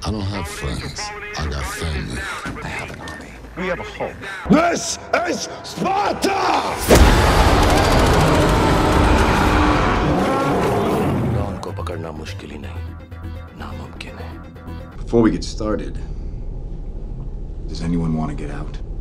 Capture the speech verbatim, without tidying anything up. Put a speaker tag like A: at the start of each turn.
A: I don't have friends. I got family.
B: I have an army.
C: We have a home.
D: This is Sparta!
B: Don को पकड़ना मुश्किल ही नहीं, नामुमकिन है.
E: Before we get started, does anyone want to get out?